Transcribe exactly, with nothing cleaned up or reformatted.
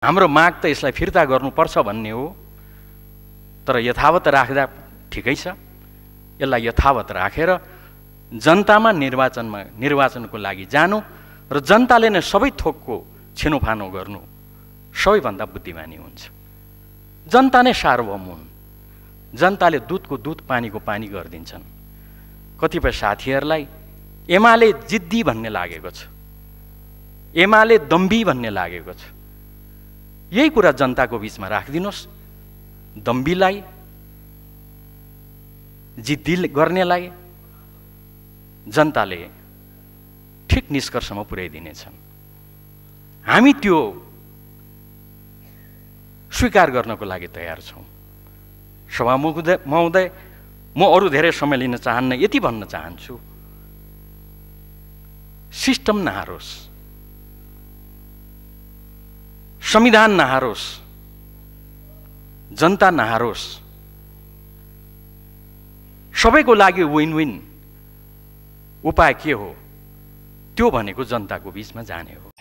हाम्रो माग त यसलाई फिर्ता गर्नुपर्छ भन्ने हो, तर यथावत राख्दा ठिकै छ। यसलाई यथावत राखेर जनतामा निर्वाचनमा निर्वाचनको लागि जानु र जनताले नै सबै थोकको छिनोफानो गर्नु सबैभन्दा बुद्धिमानी हुन्छ। जनता नै सार्वभौम हुन्। जनताले दुधको दुध पानीको पानी गरिदिन्छन्। कतिपय साथीहरूलाई एमाले जिद्दी भन्ने लागेको छ, एमाले दम्भी भन्ने लागेको छ। यही कुरा जनताको बीचमा राखिदिनुहोस्। दम्बीलाई, जिद्दी गर्नेलाई जनताले ठिक निष्कर्षमा पुर्याइदिनेछन्। हामी त्यो स्वीकार गर्नको लागि तयार छौँ। सभामुख महोदय, म अरू धेरै समय लिन चाहन्न, यति भन्न चाहन्छु, सिस्टम नहारोस्, संविधान नहारोस्, जनता नहारोस्। सबैको लागि विन विन उपाय के हो? त्यो भनेको जनताको बीचमा जाने हो।